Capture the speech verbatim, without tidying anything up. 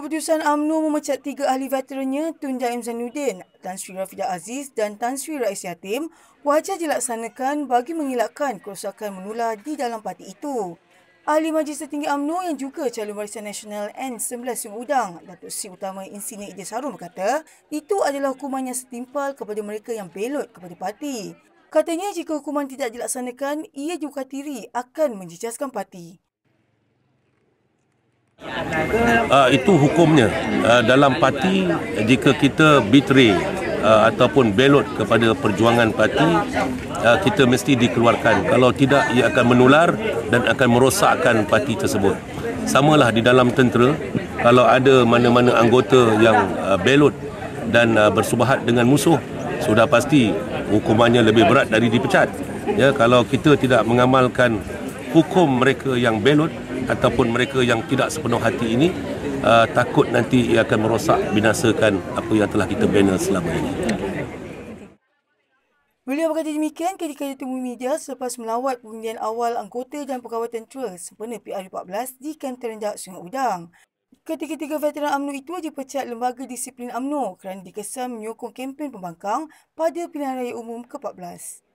Keputusan U M N O memecat tiga ahli veterannya Tun Jaim Zainuddin, Tan Sri Rafidah Aziz dan Tan Sri Rais Yatim wajar dilaksanakan bagi mengelakkan kerosakan menular di dalam parti itu. Ahli Majlis Tertinggi U M N O yang juga calon warisan nasional N sebelas Sungai Udang, Datuk Seri Utama Insinyur Idris Harun berkata, itu adalah hukuman yang setimpal kepada mereka yang belot kepada parti. Katanya jika hukuman tidak dilaksanakan, ia dikhuatiri akan menjejaskan parti. Uh, itu hukumnya uh, dalam parti. Jika kita betray uh, ataupun belot kepada perjuangan parti, uh, kita mesti dikeluarkan. Kalau tidak, ia akan menular dan akan merosakkan parti tersebut. Samalah di dalam tentera, kalau ada mana-mana anggota yang uh, belot dan uh, bersubahat dengan musuh, sudah pasti hukumannya lebih berat dari dipecat. Ya, kalau kita tidak mengamalkan hukum mereka yang belot ataupun mereka yang tidak sepenuh hati ini, uh, takut nanti ia akan merosak, binasakan apa yang telah kita bina selama ini. Beliau berkata demikian ketika ditemui media selepas melawat pengundian awal anggota dan pegawai tentera sempena P R U empat belas di Kem Terendak Sungai Udang. Ketiga-tiga veteran U M N O itu dipecat Lembaga Disiplin U M N O kerana dikesan menyokong kempen pembangkang pada pilihan raya umum ke empat belas.